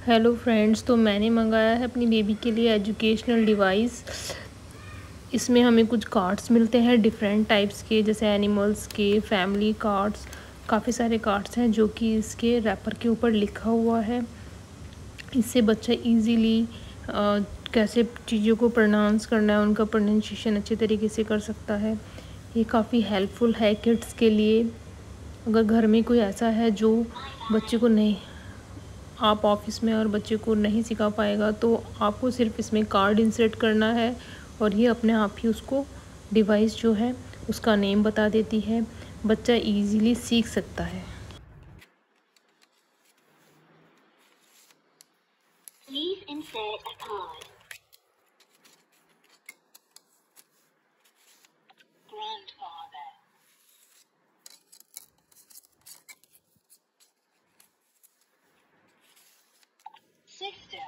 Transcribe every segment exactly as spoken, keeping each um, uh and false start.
Hello friends, तो मैंने मंगाया है अपनी बेबी के लिए एजुकेशनल डिवाइस। इसमें हमें कुछ कार्ड्स मिलते हैं डिफरेंट टाइप्स के, जैसे एनिमल्स के, फैमिली कार्ड्स। काफ़ी सारे कार्ड्स हैं जो कि इसके रैपर के ऊपर लिखा हुआ है। इससे बच्चा इजीली कैसे चीज़ों को प्रोनाउंस करना है, उनका प्रोनाउंसिएशन अच्छे तरीके से कर सकता है। ये काफ़ी हेल्पफुल है किड्स के लिए। अगर घर में कोई ऐसा है जो बच्चे को नहीं, आप ऑफिस में और बच्चे को नहीं सिखा पाएगा, तो आपको सिर्फ इसमें कार्ड इंसर्ट करना है और ये अपने आप ही उसको डिवाइस जो है उसका नेम बता देती है। बच्चा इजीली सीख सकता है। Please insert a card. Grandfather. Sister.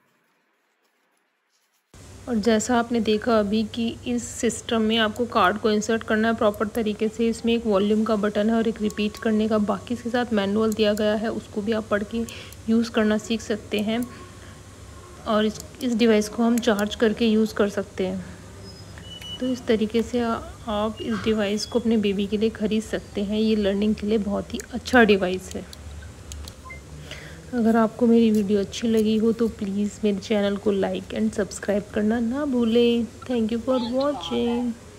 और जैसा आपने देखा अभी कि इस सिस्टम में आपको कार्ड को इंसर्ट करना है प्रॉपर तरीके से। इसमें एक वॉल्यूम का बटन है और एक रिपीट करने का, बाकी इसके साथ मैनुअल दिया गया है, उसको भी आप पढ़ के यूज़ करना सीख सकते हैं। और इस इस डिवाइस को हम चार्ज करके यूज़ कर सकते हैं। तो इस तरीके से आ, आप इस डिवाइस को अपने बेबी के लिए ख़रीद सकते हैं। ये लर्निंग के लिए बहुत ही अच्छा डिवाइस है। अगर आपको मेरी वीडियो अच्छी लगी हो तो प्लीज़ मेरे चैनल को लाइक एंड सब्सक्राइब करना ना भूलें। Thank you for watching.